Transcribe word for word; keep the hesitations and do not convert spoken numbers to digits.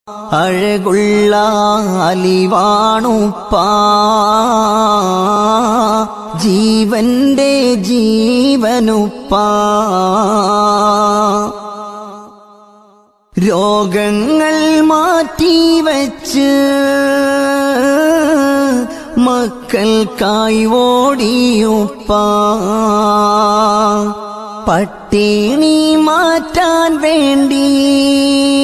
അഴകുള്ള അലിവാണുപ്പാ ജീവന്റെ ജീവനുപ്പാ രോഗങ്ങൾ മാറ്റിവെച്ച് മക്കൾക്കായി ഓടിയുപ്പാ പട്ടിണി മാറ്റാൻ വേണ്ടി